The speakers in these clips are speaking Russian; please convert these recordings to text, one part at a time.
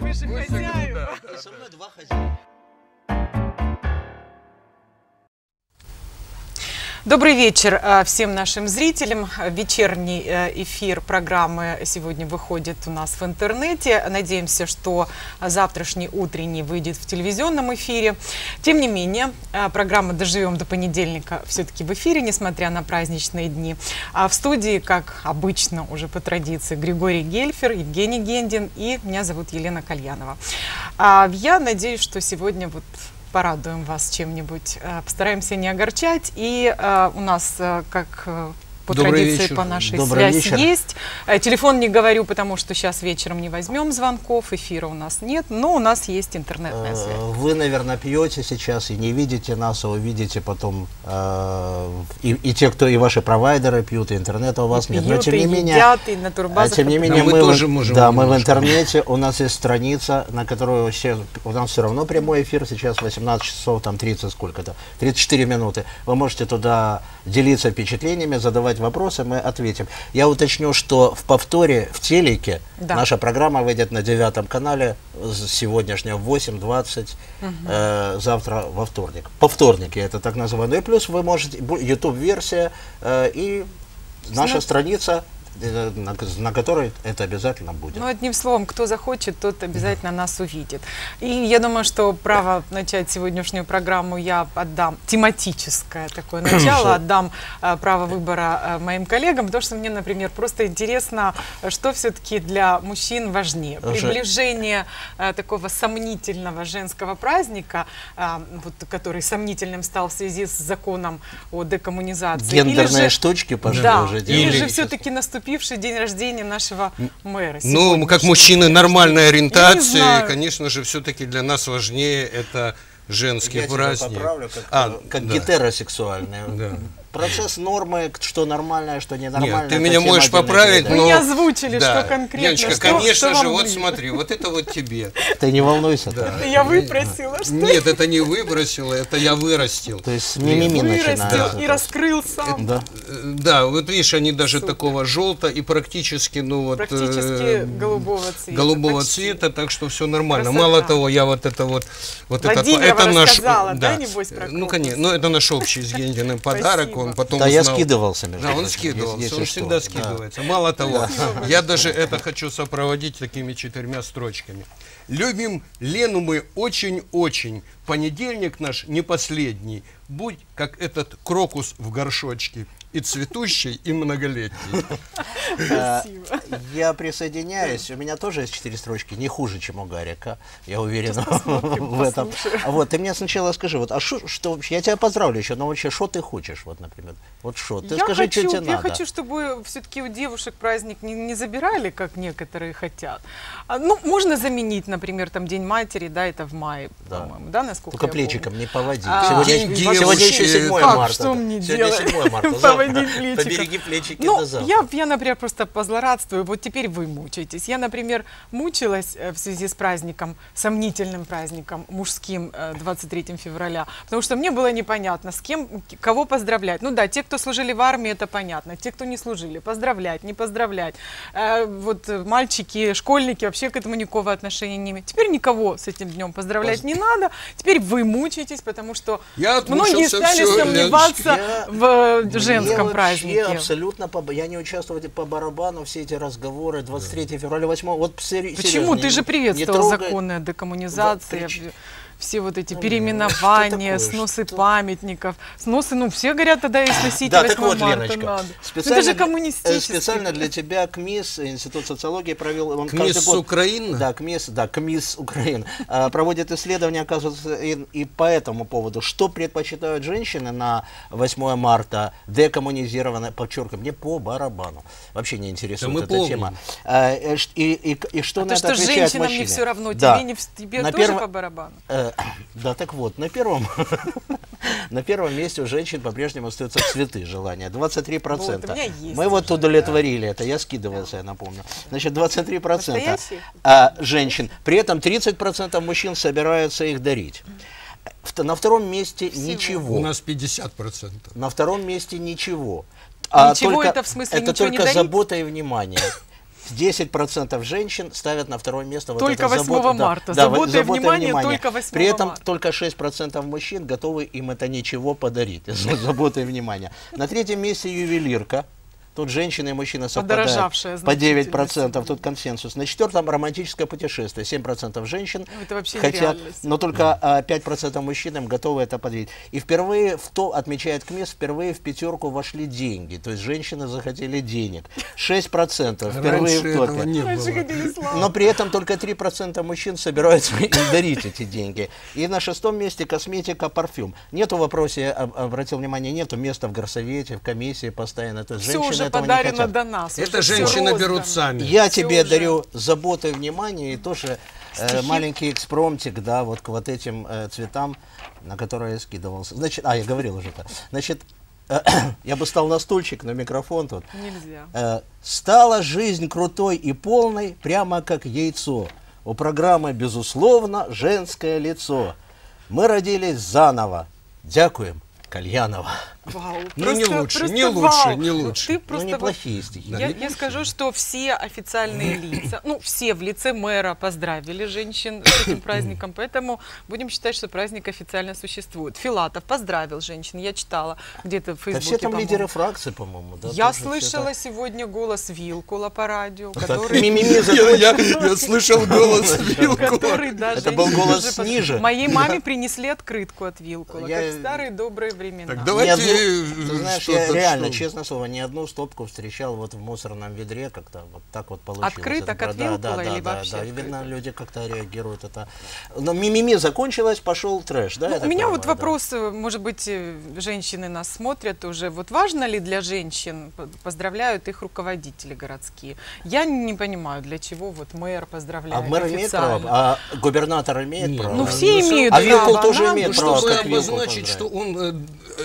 выше хозяева. И со мной два хозяина. Добрый вечер всем нашим зрителям. Вечерний эфир программы сегодня выходит у нас в интернете. Надеемся, что завтрашний утренний выйдет в телевизионном эфире. Тем не менее, программа «Доживем до понедельника» все-таки в эфире, несмотря на праздничные дни. А в студии, как обычно, уже по традиции, Григорий Гельфер, Евгений Гендин и меня зовут Елена Кальянова. Я надеюсь, что сегодня порадуем вас чем-нибудь, постараемся не огорчать. И у нас, как по традиции, по нашей связи есть. Телефон не говорю, потому что сейчас вечером не возьмем звонков, эфира у нас нет, но у нас есть интернетная связь. Вы, наверное, пьете сейчас и не видите нас, а увидите потом и те, кто и ваши провайдеры пьют, и интернета у вас нет. Но тем не менее, едят, и на турбазах. Тем не менее, мы тоже можем. Да, мы в интернете, у нас есть страница, на которую у нас все равно прямой эфир, сейчас 18 часов, там 30 сколько-то, 34 минуты. Вы можете туда делиться впечатлениями, задавать вопросы, мы ответим. Я уточню, что в повторе в телеке наша программа выйдет на 9-м канале сегодняшнего в 8:20, завтра во вторник. По вторнике это так называемый. И плюс вы можете, YouTube-версия и наша страница, на которой это обязательно будет. Ну, одним словом, кто захочет, тот обязательно нас увидит. И я думаю, что право начать сегодняшнюю программу я отдам, тематическое такое начало, отдам право выбора моим коллегам, потому что мне, например, просто интересно, что все-таки для мужчин важнее. Приближение такого сомнительного женского праздника, который сомнительным стал в связи с законом о декоммунизации. Гендерные штучки, пожалуй, уже делают. Или же все-таки наступивший день рождения нашего мэра. Ну, как мужчины нормальной ориентации, конечно же, все-таки для нас важнее это женский праздник. Я тебя поправлю, как гетеросексуальный. Да. Процесс нормы, что нормальное, что ненормальное. Нет, ты меня можешь поправить, но... Вы не озвучили, что конкретно. Яночка, конечно же, вот смотри, вот это вот тебе. Ты не волнуйся. Это я выпросила, что ли? Нет, это не выбросила, это я вырастил. То есть мимими начинается. Вырастил и раскрыл сам. Да, вот видишь, они даже такого желто и практически, ну вот... Практически голубого цвета. Голубого цвета, так что все нормально. Мало того, я вот это вот... Владимирова рассказала, да, небось, про ну, конечно, но это наш общий с Гендиным подарок. Он потом да, я скидывался, между прочим. Да, он скидывался, он всегда скидывается. Мало того, я даже это хочу сопроводить такими 4 строчками. Любим Лену мы очень-очень. Понедельник наш не последний. Будь как этот крокус в горшочке. И цветущий, и многолетний. Я присоединяюсь. У меня тоже есть 4 строчки. Не хуже, чем у Гарика. Я уверен в этом. Вот, ты мне сначала скажи, вот, а что вообще, я тебя поздравлю еще, но вообще, что ты хочешь, вот, например? Вот что? Ты скажи, что тебе надо. Я хочу, чтобы все-таки у девушек праздник не забирали, как некоторые хотят. Ну, можно заменить, например, там День матери, да, это в мае, по-моему, да, насколько только плечиком не поводи. Сегодня еще 7 марта. Что мне делать? Сегодня 7 марта. Побереги плечики до завтра. Я, например, просто позлорадствую. Вот теперь вы мучаетесь. Я, например, мучилась в связи с праздником, сомнительным праздником, мужским, 23 февраля, потому что мне было непонятно, с кем, кого поздравлять. Ну да, те, кто служили в армии, это понятно. Те, кто не служили, поздравлять, не поздравлять. Вот мальчики, школьники вообще к этому никакого отношения не имеют. Теперь никого с этим днем поздравлять не надо. Теперь вы мучаетесь, потому что многие стали сомневаться в женском празднике. Абсолютно, я не участвую по барабану, все эти разговоры, 23 февраля, 8, вот почему? Ты же приветствовал законы о декоммунизации, все вот эти переименования, сносы памятников, сносы, ну, все говорят, тогда и сносить 8 марта надо. Это же коммунистический. Специально для тебя КМИС, Институт социологии провел... КМИС Украины? Да, КМИС Украины. Проводит исследования, оказывается, и по этому поводу. Что предпочитают женщины на 8 марта декоммунизированное, подчеркиваю, мне по барабану. Вообще не интересует эта тема. И что на это отвечают мужчины? Женщинам не все равно, тебе тоже по барабану? Да, так вот, на первом месте у женщин по-прежнему остаются цветы, желания, 23%. Вот, мы вот удовлетворили это, я скидывался, я напомню. Значит, 23% женщин, при этом 30% мужчин собираются их дарить. На втором месте ничего. У нас 50%. На втором месте ничего. Ничего, это в смысле это ничего не только дарить? забота и внимание. 10% женщин ставят на второе место вот только это 8 марта. Забота и внимание только 8 При этом марта. только 6% мужчин готовы им это ничего подарить. Забота и внимание. На третьем месте ювелирка. Тут женщины и мужчины совпадают по 9%, тут консенсус. На четвертом романтическое путешествие. 7% женщин хотят, но только 5% мужчин им готовы это подарить. И впервые, отмечает КМИС, впервые в пятерку вошли деньги. То есть женщины захотели денег. 6% впервые в топе. Но при этом только 3% мужчин собираются им дарить эти деньги. И на шестом месте косметика, парфюм. Нету в вопросе, я обратил внимание, нету места в горсовете, в комиссии постоянно. То есть женщины подарено до нас. Это женщины берут сами. Я тебе дарю заботу и внимание, и тоже маленький экспромтик, да, вот к вот этим цветам, на которые я скидывался. Значит, я говорил уже это. Значит, я бы стал на стульчик, на микрофон тут. Нельзя. Стала жизнь крутой и полной, прямо как яйцо. У программы, безусловно, женское лицо. Мы родились заново. Дякуем, Кальянова. Вау, ну не лучше, не лучше. Ты просто неплохие стихи. Я скажу, что все официальные лица, ну все в лице мэра поздравили женщин с этим праздником, поэтому будем считать, что праздник официально существует. Филатов поздравил женщин, я читала где-то в Фейсбуке. Да все там лидеры фракции, по-моему. Да, я слышала сегодня голос Вилкула по радио, который... Я слышал голос Вилкула. Это был голос ниже. Моей маме принесли открытку от Вилкула, как в старые добрые времена. Так давайте... Ты знаешь, я реально, честное слово, ни одну стопку встречал вот в мусорном ведре, как-то вот так вот получилось. Открыток от Вилкула или вообще? Да, и видно, люди как-то реагируют. Это... Но мимими закончилось, пошел трэш, да? У меня вот вопрос, может быть, женщины нас смотрят уже, вот важно ли для женщин, поздравляют их руководители городские? Я не понимаю, для чего вот мэр поздравляет. А мэр имеет право? А губернатор имеет право? Ну все имеют право. А Вилкул тоже имеет право. Чтобы обозначить, что он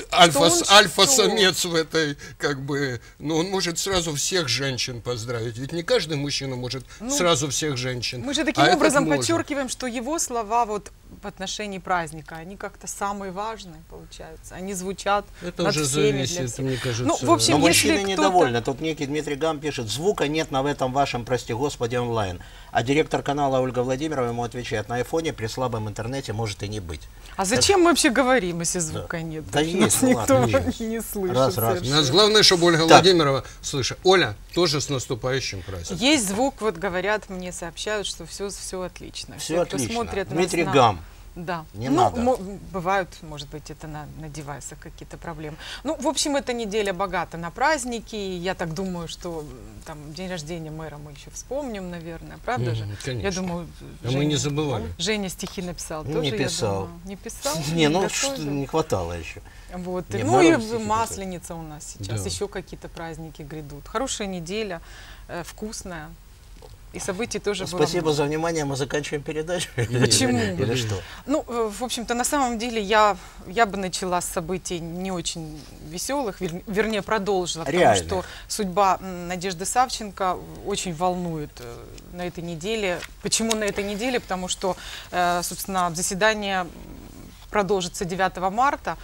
альфа-самец в этой, как бы, ну он может сразу всех женщин поздравить. Ведь не каждый мужчина может сразу всех женщин. Мы же таким образом подчеркиваем, что его слова вот в отношении праздника, они как-то самые важные получаются. Они звучат это над уже всеми, зависит, мне кажется. Ну, в общем, но мужчины недовольны. Тут некий Дмитрий Гам пишет, звука нет на этом вашем, прости господи, онлайн. А директор канала Ольга Владимирова ему отвечает, на айфоне при слабом интернете может и не быть. А зачем мы вообще говорим, если звука нет? Да есть, нас никто не слышит. Раз. Нас главное, чтобы Ольга Владимирова слышала. Оля, тоже с наступающим праздником. Есть звук, вот говорят, мне сообщают, что все отлично. Все отлично. Смотрят Дмитрий Гам. Да. Не надо. Бывают, может быть, это на девайсах какие-то проблемы. Ну, в общем, эта неделя богата на праздники. И я так думаю, что там день рождения мэра мы еще вспомним, наверное. Правда же? Конечно. Я думаю, мы не забывали. Женя стихи написал. Не писал. Не писал? Не, ну не хватало еще. Вот. Ну и Масленица у нас сейчас. Еще какие-то праздники грядут. Хорошая неделя, вкусная. И событий тоже было. Спасибо за внимание, мы заканчиваем передачу. Почему? Или что? Ну, в общем-то, на самом деле я бы начала с событий не очень веселых, вернее, продолжила, потому что судьба Надежды Савченко очень волнует на этой неделе. Почему на этой неделе? Потому что, собственно, заседание продолжится 9 марта,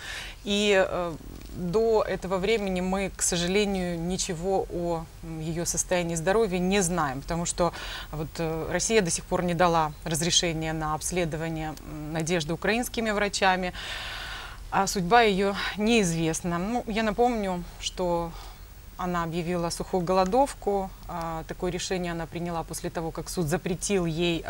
и до этого времени мы, к сожалению, ничего о ее состоянии здоровья не знаем, потому что вот Россия до сих пор не дала разрешения на обследование Надежды украинскими врачами, а судьба ее неизвестна. Ну, я напомню, что она объявила сухую голодовку. Такое решение она приняла после того, как суд запретил ей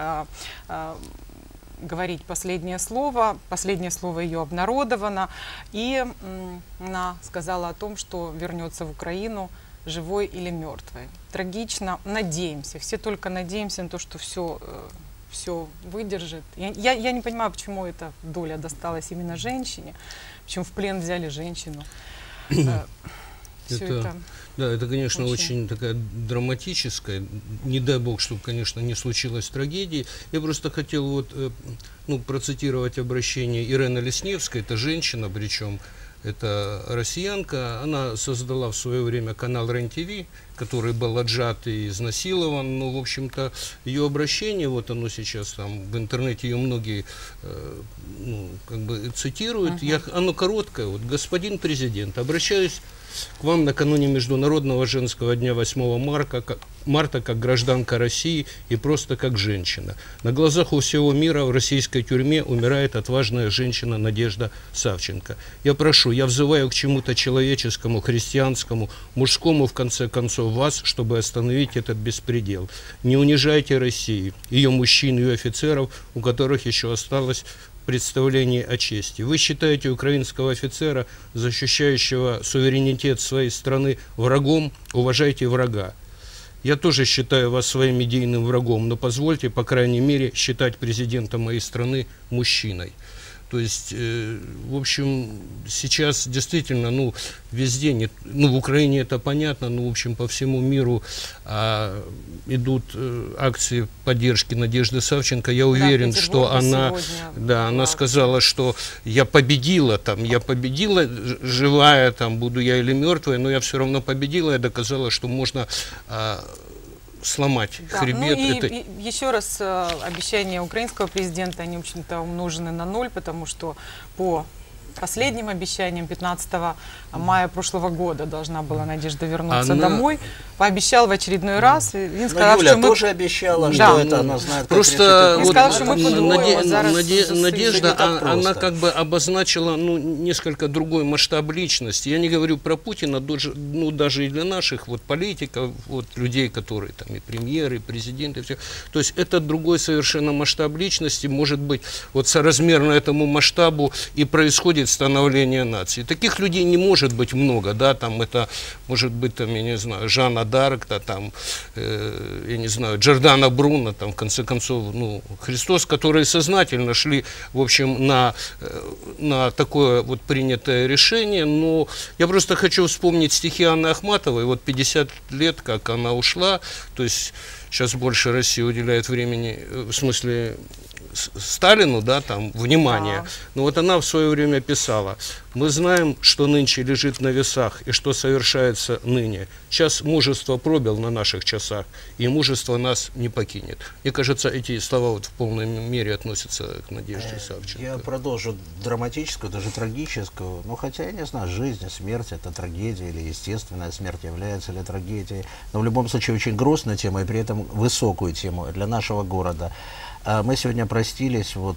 говорить последнее слово. Последнее слово ее обнародовано. И она сказала о том, что вернется в Украину живой или мертвой. Трагично. Надеемся. Все только надеемся на то, что все выдержит. Я не понимаю, почему эта доля досталась именно женщине. Почему в плен взяли женщину. Да, это, конечно, очень такая драматическая. Не дай бог, чтобы, конечно, не случилось трагедии. Я просто хотел вот, процитировать обращение Ирены Лесневской. Это женщина, причем это россиянка. Она создала в свое время канал РЕН-ТВ, который был отжат и изнасилован. Но, в общем-то, ее обращение, вот оно сейчас там в интернете, ее многие ну, как бы цитируют. Оно короткое. Вот, господин президент, обращаюсь к вам накануне Международного женского дня 8 марта как гражданка России и просто как женщина. На глазах у всего мира в российской тюрьме умирает отважная женщина Надежда Савченко. Я прошу, я взываю к чему-то человеческому, христианскому, мужскому, в конце концов, вас, чтобы остановить этот беспредел. Не унижайте Россию, ее мужчин, ее офицеров, у которых еще осталось представление о чести. Вы считаете украинского офицера, защищающего суверенитет своей страны, врагом? Уважайте врага. Я тоже считаю вас своим идейным врагом, но позвольте, по крайней мере, считать президента моей страны мужчиной. То есть, в общем, сейчас действительно, ну, везде, ну, в Украине это понятно, но, в общем, по всему миру идут акции поддержки Надежды Савченко. Я уверен, что она, да, она сказала, что я победила, живая, там, буду я или мертвая, но я все равно победила, я доказала, что можно сломать хребет. Ну и еще раз, обещания украинского президента, они, в общем-то, умножены на 0, потому что по последним обещаниям 15 мая прошлого года должна была Надежда вернуться домой. Пообещал в очередной раз. И сказал, Юля что мы... тоже обещала, что это она знает. Просто вот сказал, что мы Надежда, она как бы обозначила, ну, несколько другой масштаб личности. Я не говорю про Путина, ну, даже и для наших вот политиков, вот людей, которые там и премьеры, и президенты, и все. То есть это другой совершенно масштаб личности, может быть, вот соразмерно этому масштабу и происходит становление нации. Таких людей не может быть много, да, там это может быть, там, я не знаю, Жанна Дарк, там, я не знаю, Джордано Бруно, там, в конце концов, ну, Христос, которые сознательно шли, в общем, на такое вот принятое решение. Но я просто хочу вспомнить стихи Анны Ахматовой, вот 50 лет, как она ушла, то есть сейчас больше Россия уделяет времени, в смысле, Сталину, да, там, внимание. Но вот она в свое время писала: мы знаем, что нынче лежит на весах и что совершается ныне. Час мужества пробил на наших часах, и мужество нас не покинет. Мне кажется, эти слова вот в полной мере относятся к Надежде Савченко. Я продолжу драматическую, даже трагическую. Ну, хотя, я не знаю, жизнь, смерть — это трагедия, или естественная смерть является ли трагедией. Но в любом случае очень грустная тема, и при этом высокую тему для нашего города. Мы сегодня простились, вот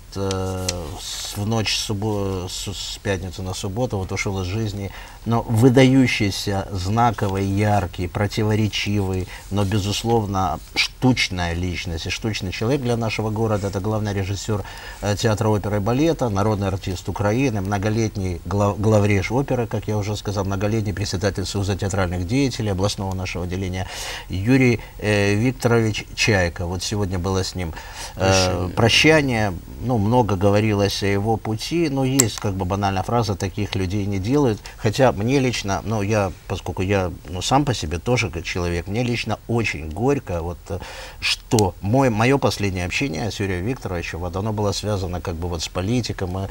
в ночь с пятницы на субботу, вот ушел из жизни, но выдающийся, знаковый, яркий, противоречивый, но, безусловно, штучная личность и штучный человек для нашего города. Это главный режиссер театра оперы и балета, народный артист Украины, многолетний главреж оперы, как я уже сказал, многолетний председатель Союза театральных деятелей областного нашего отделения Юрий Викторович Чайка. Вот сегодня было с ним прощание, ну, много говорилось о его пути, но есть как бы банальная фраза: таких людей не делают. Хотя мне лично, ну, поскольку я, ну, сам по себе тоже как человек, мне лично очень горько, вот, что мое последнее общение с Юрием Викторовичем, вот, оно было связано как бы вот с политиком,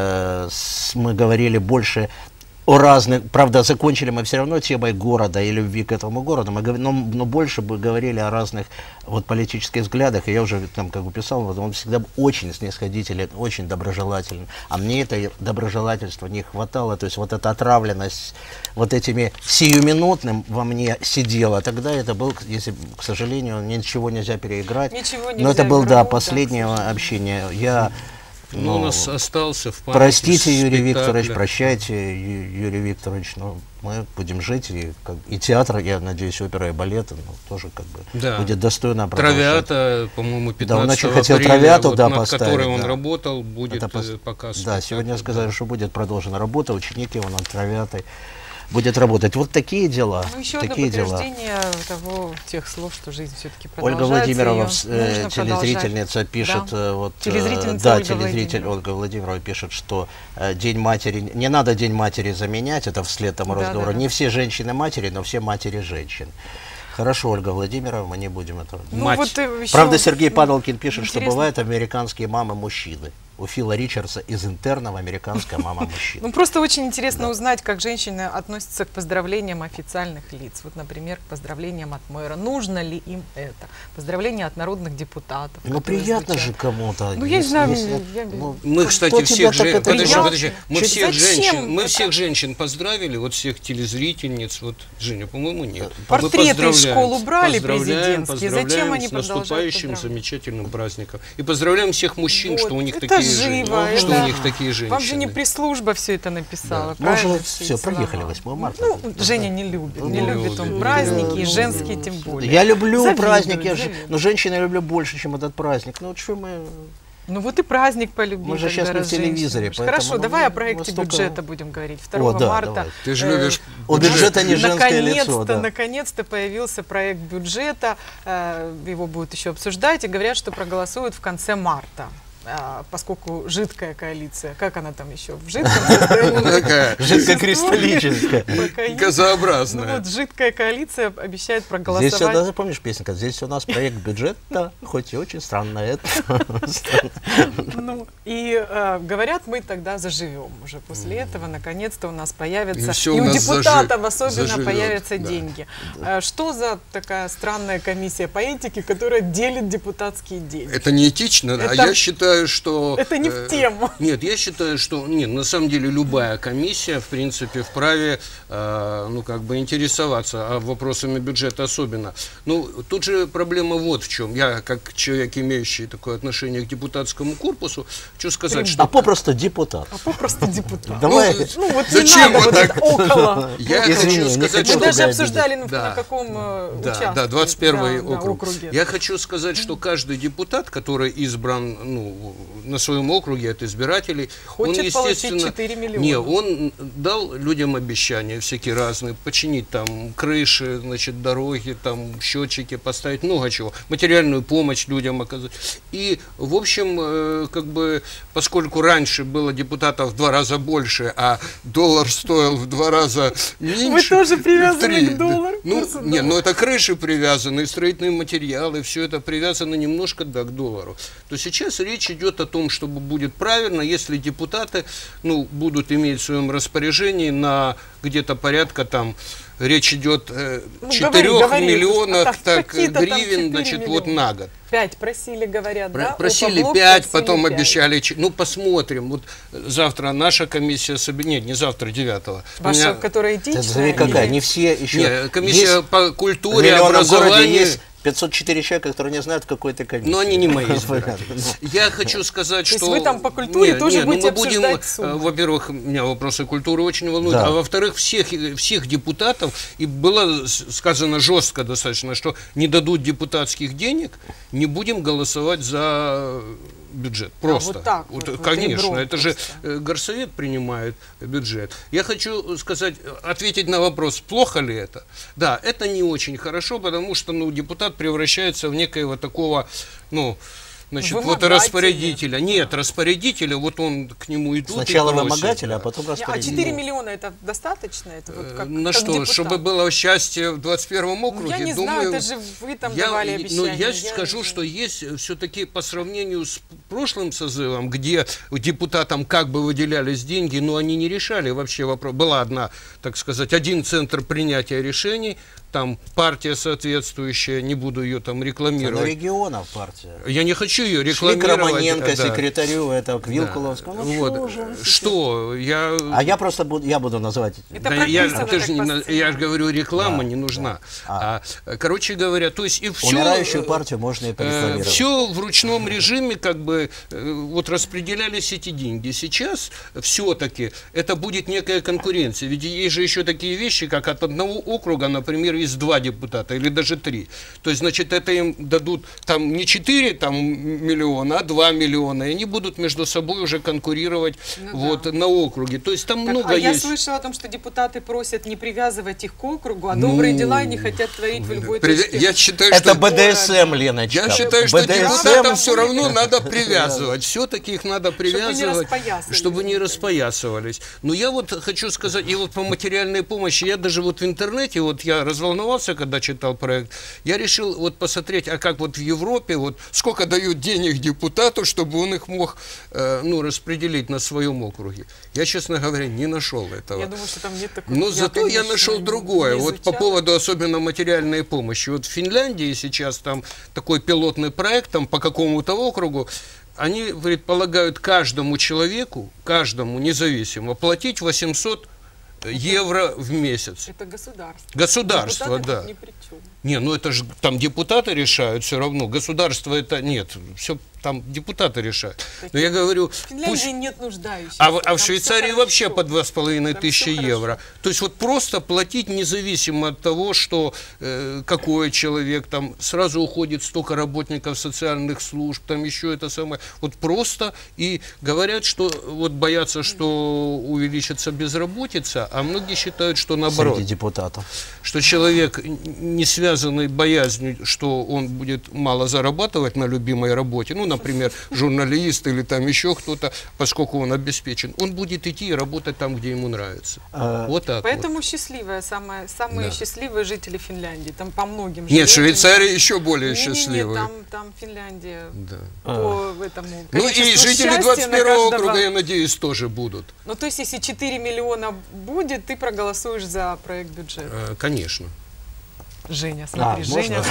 мы говорили больше о разных, правда, закончили мы все равно темой города и любви к этому городу, но больше бы говорили о разных вот политических взглядах, и я уже там как бы писал, вот, он всегда очень снисходителен, очень доброжелателен, а мне это доброжелательство не хватало, то есть вот эта отравленность вот этими сиюминутным во мне сидела, тогда это был, если, к сожалению, ничего нельзя переиграть, но это был, да, последнее общение. Ну, у нас остался в памяти. Простите, Юрий Викторович, прощайте, Юрий Викторович, но мы будем жить, и театр, я надеюсь, опера и балет, ну, тоже как бы будет достойно продолжать. Травята, по-моему, 15 он очень хотел Травяту, вот, над которой он работал, будет показ. Да, сегодня сказали, что будет продолжена работа, ученик его над Травятой будет работать. Вот такие дела. Ну, еще одно подтверждение тех слов, что жизнь все-таки Ольга продолжается. Владимирова, телезрительница, пишет, да? вот, телезритель Ольга Владимирова пишет, что День матери, не надо День матери заменять, это вслед тому разговору. Не все женщины матери, но все матери женщин. Хорошо, Ольга Владимировна, мы не будем это... Ну, вот правда, Сергей Падалкин пишет, что бывают американские мамы-мужчины. у Фила Ричардса из «Интерна» в «Американская мама мужчина». Ну, просто очень интересно узнать, как женщины относятся к поздравлениям официальных лиц. Вот, например, к поздравлениям от мэра. Нужно ли им это? Поздравления от народных депутатов. Ну, приятно же кому-то. Ну, я не знаю. Мы, кстати, всех женщин, подожди, мы Зачем всех женщин поздравили, вот всех телезрительниц, вот, Женя, по-моему, нет. Портреты Мы из школ убрали поздравляем президентские. Зачем они с продолжают наступающим поздравлять? замечательным праздником. И поздравляем всех мужчин, Вот, что у них это такие живо, женщины. Что это- у них такие женщины. Вам же не пресс-служба все это написала, Мы уже правильно? все, эти проехали слова? 8 марта. Ну, Женя не любит. Не Не любит он любит. праздники, и женские тем более. Я люблю Завидует, праздник, завидует. но женщин я люблю больше, чем этот праздник. Ну, вот что мы... Ну вот и праздник полюби. Мы же тогда, щас не в раз женщина телевизоре, любишь. поэтому, Хорошо, ну, давай о мы проекте столько- бюджета будем говорить. 2 да, марта. давай. Ты же любишь У бюджета не женское лицо, Наконец-то, да. наконец-то появился проект бюджета. Его будут еще обсуждать и говорят, что проголосуют в конце марта. Поскольку жидкая коалиция, как она там еще, в жидком состоянии? Такая Жидкокристаллическая. Пока есть. Ну газообразная. вот жидкая коалиция обещает Здесь проголосовать. всегда, запомнишь песенка, здесь у нас проект бюджета, хоть и очень странно это. Ну, и говорят, мы тогда заживем уже после этого, наконец-то у нас появятся, И всё и у у нас депутатов особенно заживет, появятся да. деньги. Что за такая странная комиссия по этике, которая делит депутатские деньги? Это неэтично, а Это- я считаю, что... Это не в тему. Нет, я считаю, что... Нет, на самом деле любая комиссия, в принципе, вправе, ну, как бы интересоваться, а вопросами бюджета особенно. Ну, тут же проблема вот в чем. Я, как человек, имеющий такое отношение к депутатскому корпусу, хочу сказать, что... А попросту депутат. А попросту депутат. Давай. Ну вот Зачем не надо вот вот так? около. Я Извини, хочу не сказать, хочу Мы что... даже тебя обсуждали, Да. на каком участке. Да, 21 Да, округе. Я хочу сказать, что каждый депутат, который избран, ну, на своем округе от избирателей, Хочет он, получить естественно, 4 миллиона. Не, он дал людям обещания всякие разные, починить там крыши, значит, дороги, там счетчики поставить, много чего, материальную помощь людям оказать. И, в общем, как бы, поскольку раньше было депутатов в 2 раза больше, а доллар стоил в 2 раза меньше. Вы тоже привязаны в 3, к доллару? Ну, Курсу не, доллара? ну это крыши привязаны, строительные материалы, все это привязано немножко, да, к доллару. То сейчас речь идет о том, чтобы будет правильно, если депутаты, ну, будут иметь в своем распоряжении на где-то порядка там, речь идет 4 говори. миллионах Так, так, какие-то там 4 гривен, значит, вот миллиона. на год. 5 просили, говорят, да? Просили Опоблок 5, просили потом 5. обещали... Ну, посмотрим. Вот завтра наша комиссия... Нет, не завтра, 9-го. Ваша, которая этичная? Это смотри, какая, не все еще. Нет, комиссия Есть по в культуре, миллионном городе образованию... есть 504 человека, которые не знают, какой ты комиссии. Но они не мои Понятно. избиратели. Я хочу сказать, То что... есть вы там по культуре тоже ну, будете мы будем, обсуждать суммы? во-первых, меня вопросы культуры очень волнуют, Да. а во-вторых, всех депутатов, и было сказано жестко достаточно, что не дадут депутатских денег, не будем голосовать за бюджет. Просто. вот так вот, конечно, ребром это же просто. горсовет принимает бюджет. Я хочу сказать, ответить на вопрос, плохо ли это? Да, это не очень хорошо, потому что, ну, депутат превращается в некоего такого, ну, значит, вот Вымогателя. распорядителя. Нет, распорядителя, вот он к нему идут Сначала и просит, вымогателя, да. а потом А распорядитель. 4 миллиона это достаточно? Это вот как, На как что, депутат? чтобы было счастье в 21-м Ну, округе? я не думаю, знаю, это же вы там давали обещания. я скажу, что есть все-таки по сравнению с прошлым созывом, где депутатам как бы выделялись деньги, но они не решали вообще вопрос. Была одна, так сказать, один центр принятия решений, там партия соответствующая, не буду ее там На рекламировать. регионов партия. Я не хочу ее Шли к рекламировать. Романенко, да. секретарю, это, к Вилкуловскому. Ну, Вот. что же? Что? Я... А я просто буду называть. Это Да, я, прописано ты так же не по на- сценарию. я же говорю, реклама Да, не нужна. да. Короче говоря, то есть и все... Умирающую партию можно и порекламировать. Все в ручном режиме, как бы, вот распределялись эти деньги. Сейчас все-таки это будет некая конкуренция. Ведь есть же еще такие вещи, как от одного округа, например, есть 2 депутата или даже 3. То есть, значит, это им дадут там не 4 там, миллиона, а 2 миллиона. И они будут между собой уже конкурировать вот, на округе. То есть там Так, много я есть. слышала о том, что депутаты просят не привязывать их к округу, а добрые дела они хотят творить в любой точке. Я считаю, Это что... БДСМ, Леночка. Я считаю, что БДСМ. депутатам все равно надо привязывать. Все-таки их надо привязывать, распоясались. чтобы не распоясывались. Но я вот хочу сказать, и вот по материальной помощи, я даже вот в интернете, вот я разволновался, волновался, когда читал проект. Я решил вот посмотреть, а как вот в Европе, вот сколько дают денег депутату, чтобы он их мог распределить на своем округе. Я, честно говоря, не нашел этого. Я думаю, что там нет такого. Но зато я нашел другое. Вот по поводу особенно материальной помощи. Вот в Финляндии сейчас там такой пилотный проект там по какому-то округу. Они предполагают каждому человеку, каждому независимо, платить 800 евро в месяц. Это государство. Государство, да. Ни при чем. Не, ну это же там депутаты решают все равно. Государство это нет. Все там депутаты решают. Но я говорю, в Финляндии нет нуждающихся. А в Швейцарии вообще по 2500 евро. То есть вот просто платить независимо от того, что какой человек, там сразу уходит столько работников социальных служб, там еще это самое. Вот просто и говорят, что вот боятся, что увеличится безработица, а многие считают, что наоборот. Среди депутатов. Что человек, не связанный боязнью, что он будет мало зарабатывать на любимой работе, ну, например, журналист или там еще кто-то, поскольку он обеспечен, он будет идти и работать там, где ему нравится. Вот так. Поэтому вот. Счастливые, самые счастливые жители Финляндии. Там по многим. Нет, Швейцария еще более счастливая. Там Финляндия. Да. По этому. Ну и жители 21 округа, я надеюсь, тоже будут. Ну то есть, если 4 миллиона будет, ты проголосуешь за проект бюджета? Конечно. Женя, смотри, Женя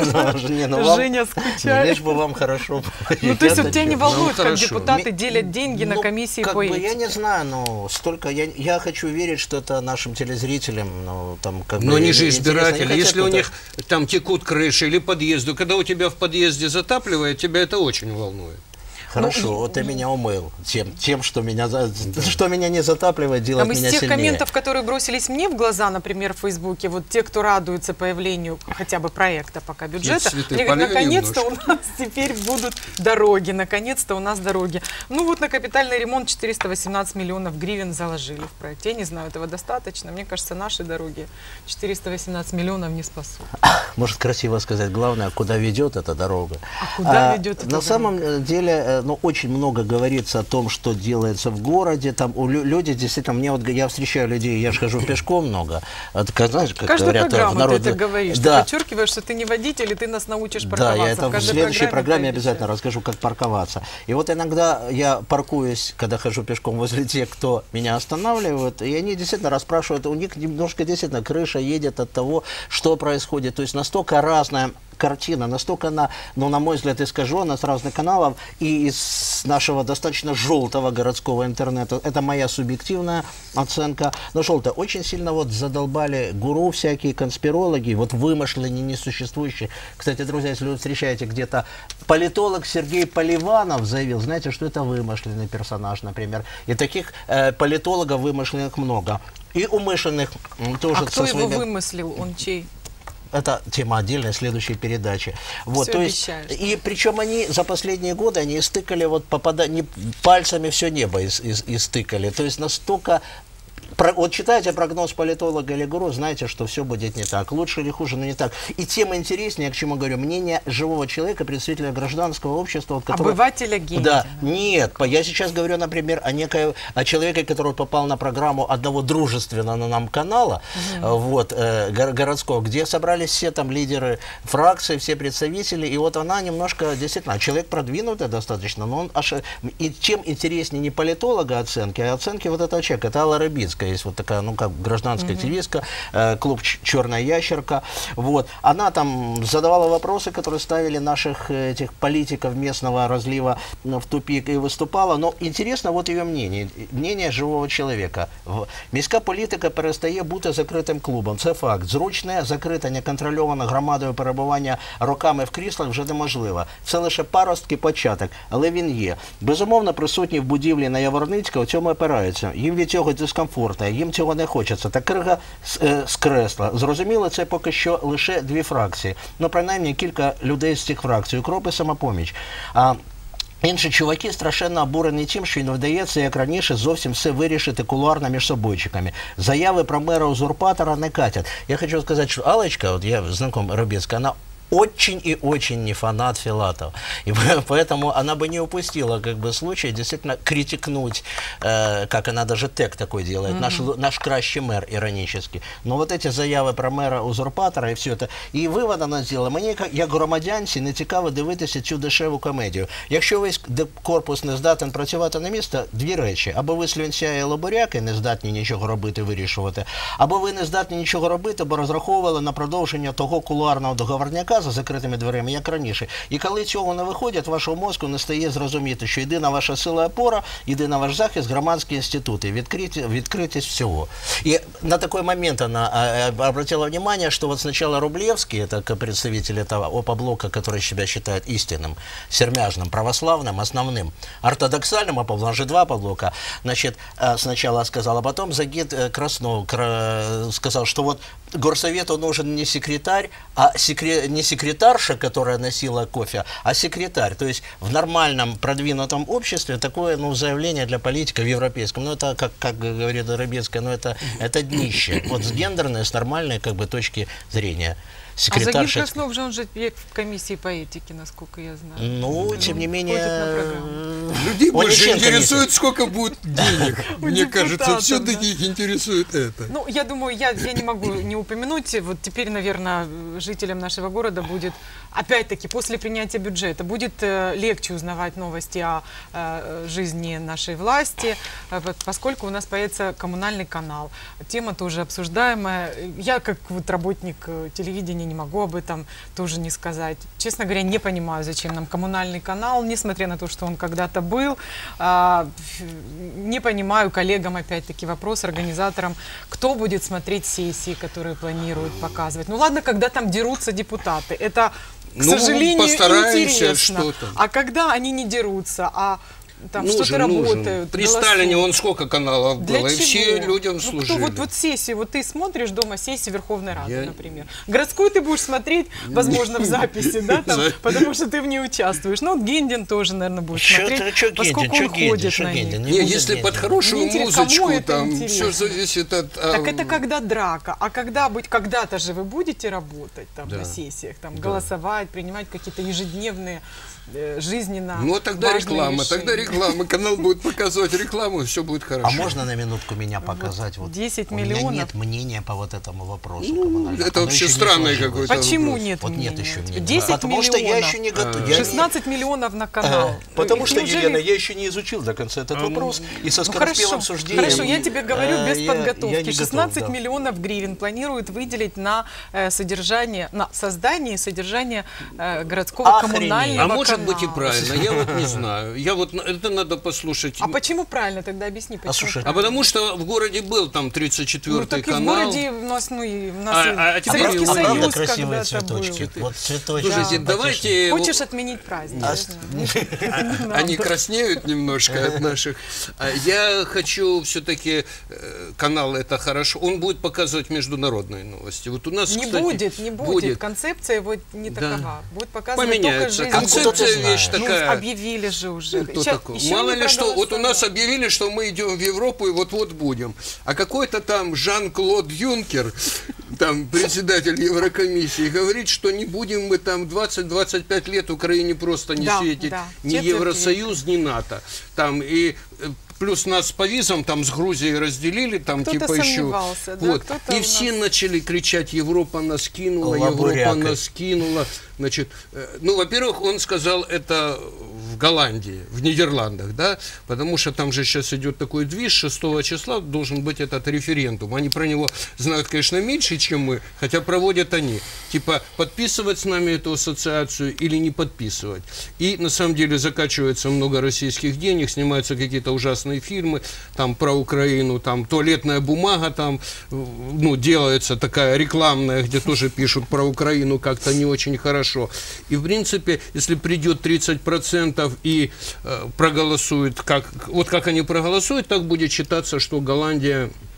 скучает. Лишь бы вам хорошо. Ну, то есть, вот тебя не волнует, как депутаты делят деньги на комиссии по этике? Я не знаю, но столько... Я хочу верить, что это нашим телезрителям, там как бы... Но они же избиратели. Если у них там текут крыши или подъезды, когда у тебя в подъезде затапливает, тебя это очень волнует. Хорошо, вот ты меня умыл тем, что меня не затапливает, делает меня сильнее. Из тех комментов, которые бросились мне в глаза, например, в Фейсбуке, вот те, кто радуется появлению хотя бы проекта пока бюджета, мне говорят, наконец-то у нас теперь будут дороги, наконец-то у нас дороги. Ну вот на капитальный ремонт 418 миллионов гривен заложили в проект. Я не знаю, этого достаточно. Мне кажется, наши дороги 418 миллионов не спасут. Может красиво сказать, главное, куда ведет эта дорога. А куда ведет эта дорога? На самом деле... Ну, очень много говорится о том, что делается в городе. Там люди действительно, я встречаю людей, я же хожу пешком много. Знаешь, как каждую говорят, программу в народе, ты это говоришь. Да. Ты подчеркиваешь, что ты не водитель, и ты нас научишь парковаться. Да, я это в следующей программе обязательно расскажу, как парковаться. И вот иногда я паркуюсь, когда хожу пешком, возле тех, кто меня останавливает, и они действительно расспрашивают, у них немножко действительно крыша едет от того, что происходит. То есть настолько разная картина, настолько она, ну, на мой взгляд, искажена с разных каналов и из нашего достаточно желтого городского интернета. Это моя субъективная оценка. Но желтое. Очень сильно вот задолбали гуру всякие, конспирологи, вот вымышленные, несуществующие. Кстати, друзья, если вы встречаете где-то политолог Сергей Поливанов заявил, знаете, что это вымышленный персонаж, например. И таких политологов вымышленных много. И умышленных тоже. А кто его вымыслил? Он чей? Это тема отдельной следующей передачи. Вот, все то есть, и причем они за последние годы они истыкали, вот пальцами все небо истыкали. То есть настолько... Вот читайте прогноз политолога или гуру, знаете, что все будет не так. Лучше или хуже, но не так. И тем интереснее, к чему говорю, мнение живого человека, представителя гражданского общества. Обывателя Генина. Да, нет, я сейчас говорю, например, о человеке, который попал на программу одного дружественного нам канала, вот, городского, где собрались все там лидеры фракций, все представители, и вот она немножко, действительно, человек продвинутый достаточно, но он и чем интереснее не политолога оценки, а оценки вот этого человека, это Алла Рыбицкая. Есть вот такая, ну, как гражданская активистка, клуб «Черная ящерка». Вот. Она там задавала вопросы, которые ставили наших этих политиков местного разлива в тупик, и выступала. Но интересно вот ее мнение живого человека. Міська політика перестає бути закритим клубом. Це факт. Зручне, закрите, неконтрольоване громадою перебування роками в кріслах вже неможливо. Це лише паростки, початок, але він є. Безумовно, присутні в будівлі на Яворницька у цьому опираються. Їм від цього дискомфорт. Їм цього не хочеться. Та крига з кресла. Зрозуміло, це поки що лише дві фракції. Ну, принаймні, кілька людей з цих фракцій. УКРОП і Самопоміч. Інші чуваки страшенно обурені тим, що їм вдається, як раніше, зовсім все вирішити кулуарно між собойчиками. Заяви про мера-узурпатора не катять. Я хочу сказати, що Аллочка, от я знаком Рыбецкая, она очень и очень не фанат Филатов. И поэтому она бы не упустила как бы случай действительно критикнуть, как она даже тег такой делает, наш кращий мэр иронически. Но вот эти заявы про мэра-узурпатора и все это. І вивод вона зробила. Мені, як громадянці, не цікаво дивитися цю дешеву комедію. Якщо весь корпус не здатен працювати на місто, дві речі. Або ви слюнця і лобуряки не здатні нічого робити, вирішувати, або ви не здатні нічого робити, бо розраховували на продовження того кулуарного договорняка за закритими дверима, як раніше. І коли цього не виходить, вашого мозку не стає зрозуміти, що єдина ваша сила опора, єдина ваш захист, громадські інститути, відкритість всього. И на такой момент она обратила внимание, что вот сначала Рублевский, это представитель этого ОПа-блока, который себя считает истинным, сермяжным, православным, основным, ортодоксальным ОПа-блоком, же два ОПа-блока, значит, сначала сказал, а потом Загид Краснов сказал, что вот горсовету нужен не секретарь, не секретарша, которая носила кофе, а секретарь. То есть в нормальном продвинутом обществе такое, ну, заявление для политика в европейском, ну, это, как говорит Рыбецкая, ну, это днище. Вот с гендерной, с нормальной, как бы, точки зрения. А Загид Краснов же, он же в комиссии по этике, насколько я знаю. Ну, тем не менее... Людей больше интересует, сколько будет денег. Мне кажется, все-таки их интересует это. Ну, я думаю, я не могу не упомянуть, вот теперь, наверное, жителям нашего города будет, опять-таки, после принятия бюджета, будет легче узнавать новости о жизни нашей власти, поскольку у нас появится коммунальный канал. Тема тоже обсуждаемая. Я, как вот работник телевидения, не могу об этом тоже не сказать. Честно говоря, не понимаю, зачем нам коммунальный канал, несмотря на то, что он когда-то был. Не понимаю коллегам, опять-таки, вопрос организаторам, кто будет смотреть сессии, которые планируют показывать. Ну ладно, когда там дерутся депутаты, это, к сожалению, интересно. А когда они не дерутся, а там что-то работают. При Сталине он сколько каналов было, и все людям служили. Вот сессии, вот ты смотришь дома сессии Верховной Рады, например. Городскую ты будешь смотреть, возможно, в записи, да, там, потому что ты в ней участвуешь. Ну, вот Гендин тоже, наверное, будешь смотреть, поскольку он ходит на них. Если под хорошую музычку, там все зависит от... Так это когда драка, а когда-то же вы будете работать там на сессиях, там, голосовать, принимать какие-то ежедневные жизненно важные решения. Ну, тогда реклама, канал будет показывать рекламу, и все будет хорошо. А можно на минутку меня показать? Вот 10 миллионов. У меня нет мнения по вот этому вопросу. Ну, это вообще странное какое-то. Почему нет вот мнения? Нет еще мнения. 10 потому миллионов. Что я еще не готов. 16 миллионов на канал. Потому что, Елена, я еще не изучил до конца этот вопрос. И со скороспелым суждением... Хорошо, я тебе говорю без подготовки. 16 миллионов гривен планируют выделить на содержание, на создание и содержание городского коммунального канала. А может быть и правильно, я вот не знаю. Это надо послушать. А почему правильно? Тогда объясни, почему. А потому что в городе был там 34-й канал. В городе у нас, теперь Советский Союз красивые цветочки. Вот цветочки. Слушайте, давайте... Хочешь отменить праздник? Они краснеют немножко от наших. Я хочу все-таки... Канал это хорошо. Он будет показывать международные новости. Вот у нас, не будет. Концепция его не такова. Будет показывать только жизнь. Концепция вещь такая. Ну, объявили же уже. Мало ли что, вот у нас объявили, что мы идем в Европу и вот-вот будем. А какой-то там Жан-Клод Юнкер, там председатель Еврокомиссии, говорит, что не будем мы там 20-25 лет Украине просто не светить ни Евросоюз, ни НАТО. Там и... Плюс нас по визам там с Грузией разделили, там типа еще. Вот. И все начали кричать: Европа нас кинула, Европа нас кинула. Значит, ну, во-первых, он сказал это в Голландии, в Нидерландах, да, потому что там же сейчас идет такой движ, 6 числа должен быть этот референдум. Они про него знают, конечно, меньше, чем мы, хотя проводят они. Типа, подписывать с нами эту ассоциацию или не подписывать. И, на самом деле, закачивается много российских денег, снимаются какие-то ужасные фильмы, там, про Украину, там, туалетная бумага, там, ну, делается такая рекламная, где тоже пишут про Украину как-то не очень хорошо. И, в принципе, если придет 30% и проголосуют, как они проголосуют, так будет считаться, что Голландия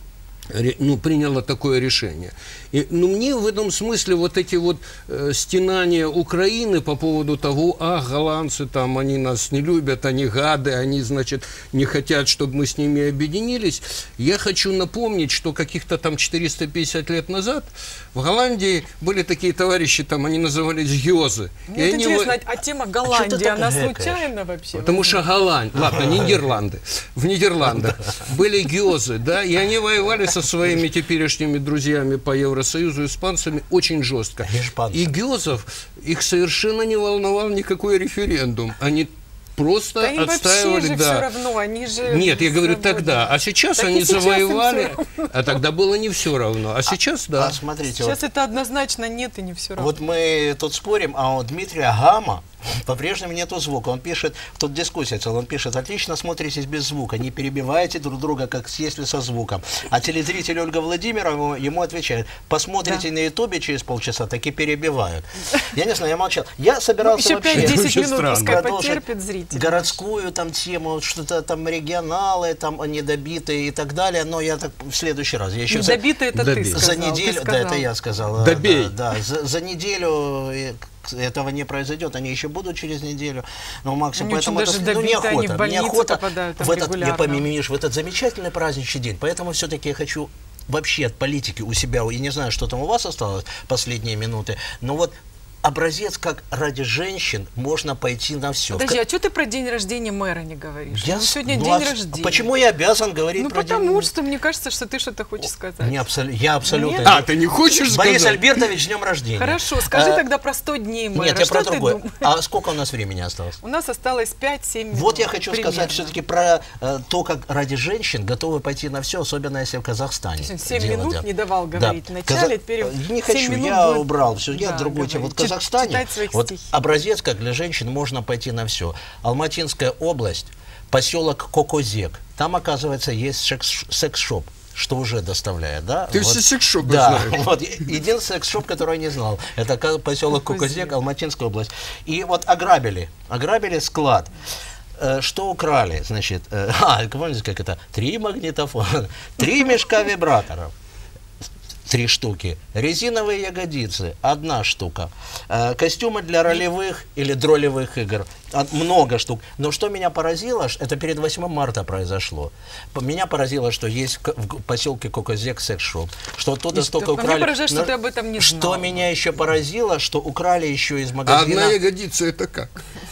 приняла такое решение. И, мне в этом смысле вот эти вот стенания Украины по поводу того, голландцы там, они нас не любят, они гады, они, значит, не хотят, чтобы мы с ними объединились. Я хочу напомнить, что каких-то там 450 лет назад в Голландии были такие товарищи, там, они назывались гёзы. Мне интересно, а тема Голландии, она случайно вообще? Потому что ладно, Нидерланды. В Нидерландах были гёзы, да, и они воевали со своими теперешними друзьями по Евросоюзу, испанцами, очень жестко. И гёзов, их совершенно не волновал никакой референдум. Они просто отстаивали, же все равно, они же... Нет, я говорю тогда, а сейчас так они завоевали, а тогда было не все равно, а сейчас да. Смотрите, сейчас это однозначно нет и не все равно. Вот мы тут спорим, а у Дмитрия Гама по-прежнему нету звука. Он пишет, тут дискуссия целая, он пишет: отлично смотритесь без звука, не перебивайте друг друга, как если со звуком. А телезритель Ольга Владимировна ему отвечает: посмотрите на ютубе через полчаса, так и перебивают. Я не знаю, я молчал. Я собирался вообще 5-10 минут пускай потерпит зритель. Городскую там тему, что-то там регионалы, там недобитые и так далее, но я так в следующий раз. Я еще недобитые это ты сказал. За неделю, да, это я сказал. Добей. Да, за неделю этого не произойдет, они еще будут через неделю, но максимум, поэтому даже неохота в этот замечательный праздничный день, поэтому все-таки я хочу вообще от политики у себя, я не знаю, что там у вас осталось последние минуты, но вот образец, как ради женщин можно пойти на все. Подожди, а что ты про день рождения мэра не говоришь? Сегодня день рождения. Почему я обязан говорить про день? Потому что мне кажется, что ты что-то хочешь сказать. Я абсолютно... Нет? А, ты не хочешь сказать? Борис Альбертович, с днем рождения. Хорошо, скажи тогда про 100 дней мэра. Нет, я про другое. А сколько у нас времени осталось? У нас осталось 5-7 минут. Вот я хочу сказать все-таки про то, как ради женщин готовы пойти на все, особенно если в Казахстане. 7 минут не давал говорить вначале, теперь не хочу, я убрал все. Я другой тему. Вот в Казахстане вот образец, как для женщин можно пойти на все. Алматинская область, поселок Кокозек. Там, оказывается, есть секс-шоп, что уже доставляет, да? Ты все секс-шопы знаешь. Да, вот единственный секс-шоп, который я не знал, это поселок Кокозек, Алматинская область. И вот ограбили склад. Что украли? Значит, помните, как это? 3 магнитофона, 3 мешка вибраторов. 3 штуки. Резиновые ягодицы, 1 штука. Костюмы для ролевых или дролевых игр, много штук. Но что меня поразило, это перед 8 марта произошло. Меня поразило, что есть в поселке Кокозек секс-шоп. Что оттуда столько украли. Мне поражает, что ты об этом не знал. Что меня еще поразило, что украли еще из магазина... А 1 ягодица это как?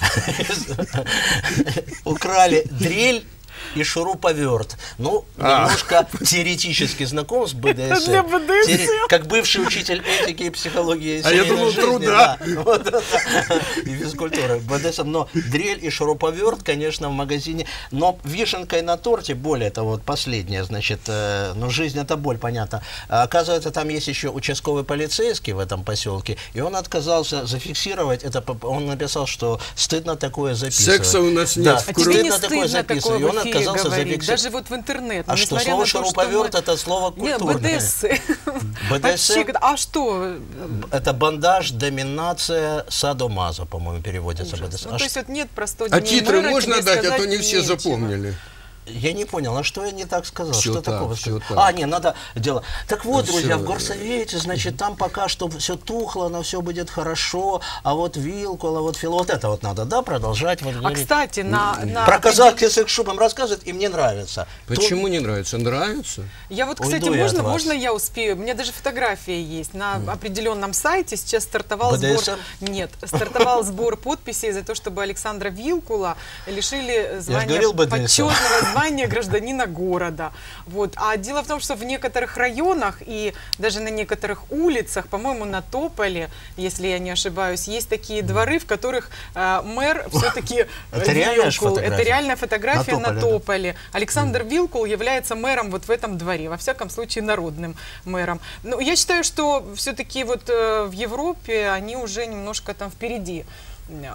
Украли дрель и шуруповерт. Ну, немножко теоретически знаком с БДСМ. Как бывший учитель этики и психологии семейной жизни. Труда. И физкультуры. БДСМ. Но дрель и шуруповерт, конечно, в магазине. Но вишенкой на торте, более того, вот последнее, значит, ну, жизнь это боль, понятно. Оказывается, там есть еще участковый полицейский в этом поселке, и он отказался зафиксировать это. Он написал, что стыдно такое записывать. Секса у нас нет. А тебе не стыдно такое в эфире говорить, даже вот в интернет. А что, слово шуруповерт это слово культурное. БДСМ. А что? Это бандаж, доминация, садомазо, по-моему, переводится. Ну, то есть вот нет про 100 дней А титры мэра, можно дать, а то не все нечего. запомнили. Я не понял, а что я не так сказал? Все что так, такого все сказал? так. Не, надо дело. Так вот, Ну, друзья, все. в горсовете, значит, там пока что все тухло, но все будет хорошо, а вот Вилкула, вот Фил, вот это вот надо, да, продолжать. Вот, А, кстати, про казахский секс-шоп им рассказывают, и мне нравится. Почему не нравится? Нравится? Я вот, кстати, Уйду я от вас. можно я успею? У меня даже фотография есть. На определенном сайте сейчас стартовал БДСМ? стартовал сбор подписей за то, чтобы Александра Вилкула лишили говорил, БДСМ. почетного звания гражданина города. Вот. А дело в том, что в некоторых районах и даже на некоторых улицах, по-моему, на Тополе, если я не ошибаюсь, есть такие дворы, в которых мэр все-таки Это реальная Вилкул. фотография? Это реальная фотография на На Тополе. Александр Вилкул является мэром вот в этом дворе, во всяком случае народным мэром. Но я считаю, что все-таки вот в Европе они уже немножко там впереди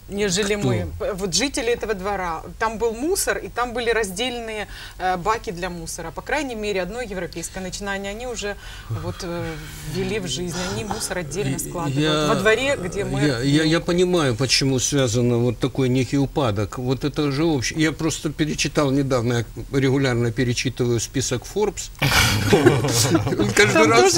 нежели Кто? мы. Вот жители этого двора. Там был мусор, и там были раздельные баки для мусора. По крайней мере, одно европейское начинание они уже вот ввели в жизнь. Они мусор отдельно складывают. Во дворе, где мы... Я понимаю, почему связано вот такой некий упадок. Вот это же общее. Я просто перечитал недавно, я регулярно перечитываю список Forbes. Каждый раз...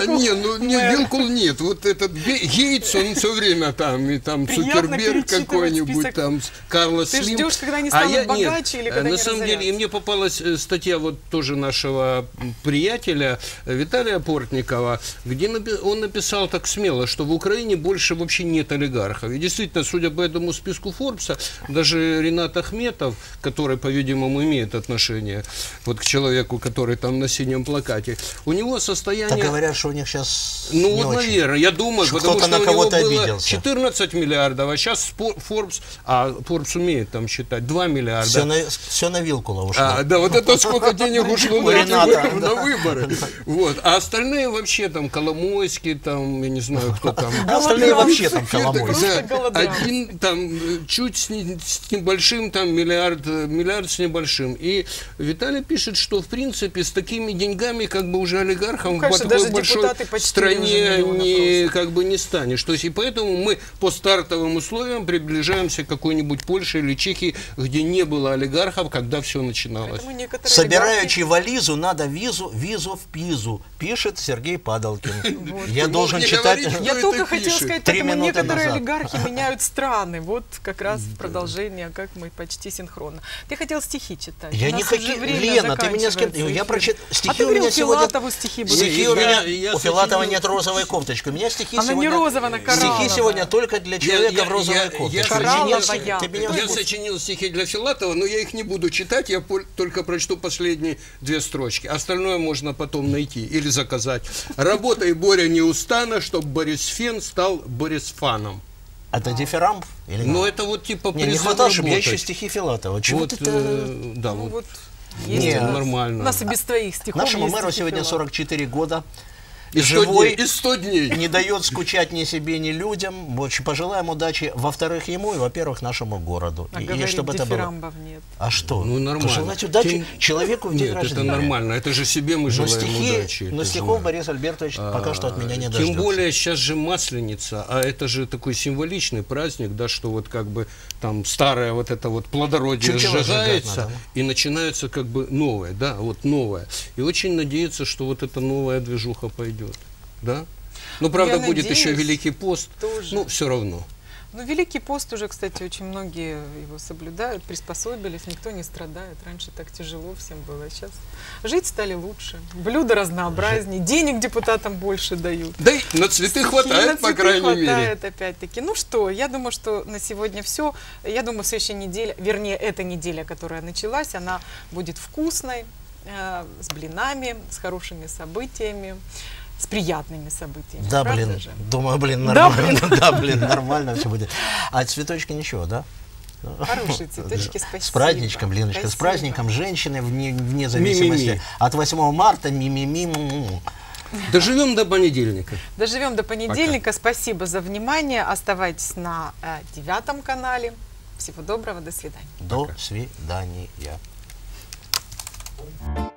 Вилкул нет. Вот этот Гейтс, он все время там, и там Цукерберг какой-нибудь, там Карлос Слим. Ты ждешь, когда они станут богаче или когда они на самом деле, и мне попалась статья вот тоже нашего приятеля Виталия Портникова, где он написал так смело, что в Украине больше вообще нет олигархов. И действительно, судя по этому списку Форбса, даже Ринат Ахметов, который, по-видимому, имеет отношение вот к человеку, который там на синем плакате, у него состояние... Так говорят, что у них сейчас ну вот, наверное, я думаю, что потому кто-то что на у него кого-то было обиделся. 14 миллиардов, а сейчас Forbes, а Forbes умеет там считать, 2 миллиарда. Все на Вилкула ушло. Да, вот это сколько денег ушло У Рената, на выборы. Вот. А остальные вообще там Коломойский, там, я не знаю, кто там. А остальные вообще там Коломойский. Один там чуть с небольшим, там миллиард с небольшим. И Виталий пишет, что в принципе с такими деньгами как бы уже олигархом в такой большой стране не станешь. То есть и поэтому мы по стартовым условиям приближаемся к какой-нибудь Польше или Чехии, где не было олигархов, когда все начиналось. Собираючи вализу, надо визу в Пизу, пишет Сергей Падалкин. Я должен читать... Я только хотела сказать, поэтому некоторые олигархи меняют страны. Вот как раз продолжение, как мы почти синхронно. Ты хотел стихи читать. Я не хочу... Лена, ты меня с кем... Я прочитал... Стихи у меня сегодня... Стихи у меня... У Филатова нет розовой кофточки. У меня стихи сегодня... Она не розовая, она коралловая. Стихи сегодня только для человека в розовой кофточке. Я сочинил стихи для Филатова, но я их не буду читать, я только прочту последние 2 строчки. Остальное можно потом найти или заказать. Работай, Боря, неустанно, чтобы Борисфен стал Борисфаном. Это дифирамб? Ну, это вот типа не хватало, чтобы я еще стихи Филатова. Чего ты да, вот. Есть нормально. У нас и без твоих стихов. Нашему мэру сегодня 44 года. И живой, и 100 дней. Не дает скучать ни себе, ни людям. Очень пожелаем удачи, во-вторых, ему и, во-первых, нашему городу. И чтобы это было. Нет. А что? Ну, нормально. Пожелать удачи человеку в день рождения. Это нормально. Это же себе мы желаем удачи. Но стихов Борис Альбертович пока что от меня не дождется. Тем более сейчас же Масленица, а это же такой символичный праздник, да, что вот как бы там старое вот это вот плодородие сжигается, и начинается как бы новое, да, вот новое. И очень надеяться, что вот эта новая движуха пойдет. Да? Ну, правда, будет еще Великий пост, но все равно. Ну, Великий пост уже, кстати, очень многие его соблюдают, приспособились, никто не страдает. Раньше так тяжело всем было, сейчас жить стали лучше, блюда разнообразнее, денег депутатам больше дают. Да и на цветы хватает, по крайней мере. Хватает, опять-таки. Ну что, я думаю, что на сегодня все. Я думаю, следующая неделя, вернее, эта неделя, которая началась, она будет вкусной, с блинами, с хорошими событиями. С приятными событиями. Да, блин, думаю, блин, нормально. Да, блин, нормально все будет. А цветочки ничего, да? Хорошие цветочки, спасибо. С праздничком, Леночка, с праздником женщины, вне зависимости от 8 марта. Доживем до понедельника. Доживем до понедельника. Пока. Спасибо за внимание. Оставайтесь на 9 канале. Всего доброго, до свидания. До свидания.